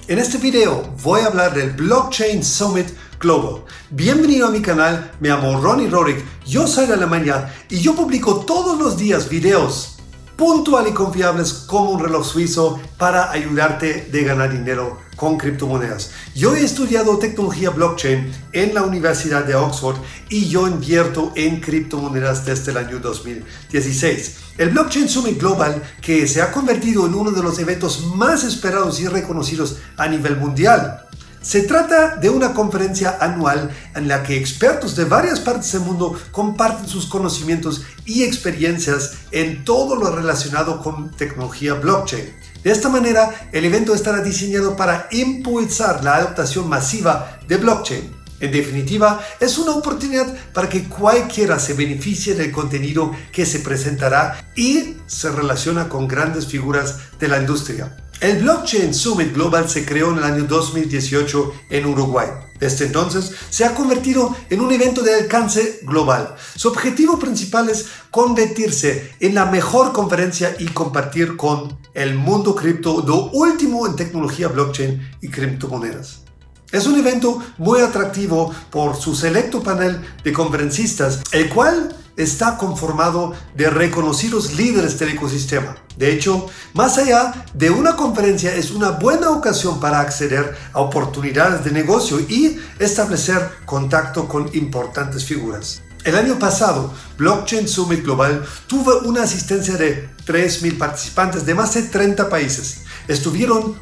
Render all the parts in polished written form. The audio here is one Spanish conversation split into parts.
En este video voy a hablar del Blockchain Summit Global. Bienvenido a mi canal, me llamo Ronnie Rohrig, yo soy de Alemania y yo publico todos los días videos puntuales y confiables como un reloj suizo para ayudarte a ganar dinero con criptomonedas. Yo he estudiado tecnología blockchain en la Universidad de Oxford y yo invierto en criptomonedas desde el año 2016. El Blockchain Summit Global, que se ha convertido en uno de los eventos más esperados y reconocidos a nivel mundial. Se trata de una conferencia anual en la que expertos de varias partes del mundo comparten sus conocimientos y experiencias en todo lo relacionado con tecnología blockchain. De esta manera, el evento estará diseñado para impulsar la adopción masiva de blockchain. En definitiva, es una oportunidad para que cualquiera se beneficie del contenido que se presentará y se relaciona con grandes figuras de la industria. El Blockchain Summit Global se creó en el año 2018 en Uruguay. Desde entonces se ha convertido en un evento de alcance global. Su objetivo principal es convertirse en la mejor conferencia y compartir con el mundo cripto lo último en tecnología blockchain y criptomonedas. Es un evento muy atractivo por su selecto panel de conferencistas, el cual está conformado de reconocidos líderes del ecosistema. De hecho, más allá de una conferencia, es una buena ocasión para acceder a oportunidades de negocio y establecer contacto con importantes figuras. El año pasado, Blockchain Summit Global tuvo una asistencia de 3.000 participantes de más de 30 países. Estuvieron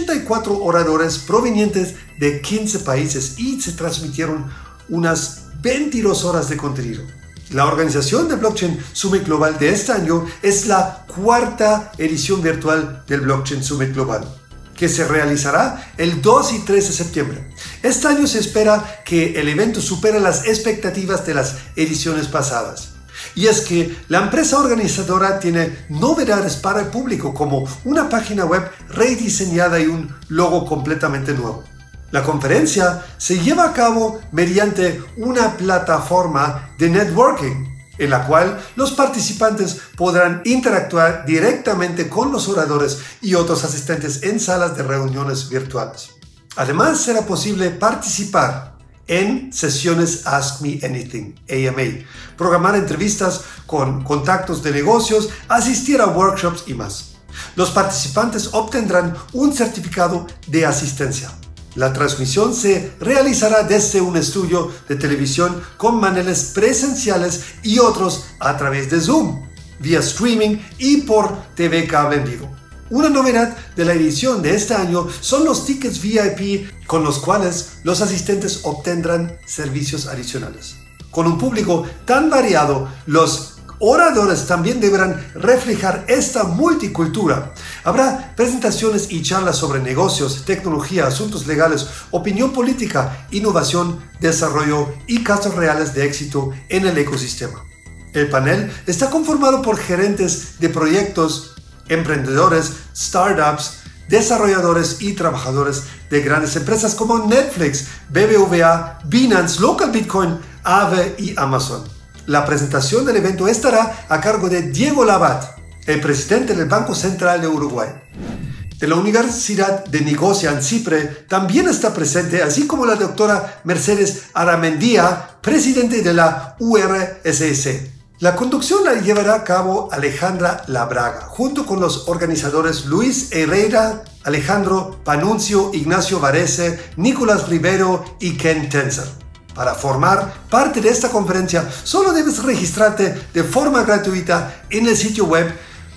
84 oradores provenientes de 15 países y se transmitieron unas 22 horas de contenido. La organización de Blockchain Summit Global de este año es la cuarta edición virtual del Blockchain Summit Global, que se realizará el 2 y 3 de septiembre. Este año se espera que el evento supere las expectativas de las ediciones pasadas. Y es que la empresa organizadora tiene novedades para el público, como una página web rediseñada y un logo completamente nuevo. La conferencia se lleva a cabo mediante una plataforma de networking, en la cual los participantes podrán interactuar directamente con los oradores y otros asistentes en salas de reuniones virtuales. Además, será posible participar en sesiones Ask Me Anything, AMA, programar entrevistas con contactos de negocios, asistir a workshops y más. Los participantes obtendrán un certificado de asistencia. La transmisión se realizará desde un estudio de televisión con paneles presenciales y otros a través de Zoom, vía streaming y por TV cable en vivo. Una novedad de la edición de este año son los tickets VIP con los cuales los asistentes obtendrán servicios adicionales. Con un público tan variado, los oradores también deberán reflejar esta multicultura. Habrá presentaciones y charlas sobre negocios, tecnología, asuntos legales, opinión política, innovación, desarrollo y casos reales de éxito en el ecosistema. El panel está conformado por gerentes de proyectos, emprendedores, startups, desarrolladores y trabajadores de grandes empresas como Netflix, BBVA, Binance, Local Bitcoin, Aave y Amazon. La presentación del evento estará a cargo de Diego Labat, el presidente del Banco Central de Uruguay. De la Universidad de Nicosia en Chipre también está presente, así como la doctora Mercedes Aramendía, presidente de la URSS. La conducción la llevará a cabo Alejandra Labraga, junto con los organizadores Luis Herrera, Alejandro Panuncio, Ignacio Varese, Nicolás Rivero y Ken Tenzer. Para formar parte de esta conferencia, solo debes registrarte de forma gratuita en el sitio web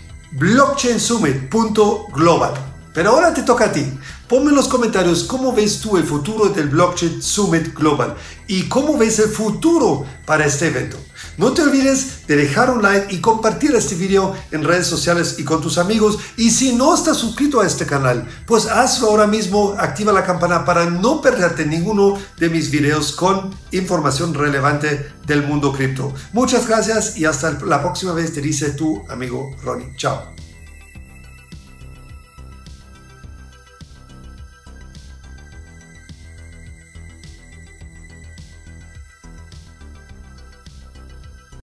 blockchainsummit.global. Pero ahora te toca a ti. Ponme en los comentarios cómo ves tú el futuro del Blockchain Summit Global y cómo ves el futuro para este evento. No te olvides de dejar un like y compartir este video en redes sociales y con tus amigos. Y si no estás suscrito a este canal, pues hazlo ahora mismo, activa la campana para no perderte ninguno de mis videos con información relevante del mundo cripto. Muchas gracias y hasta la próxima vez, te dice tu amigo Ronnie. Chao.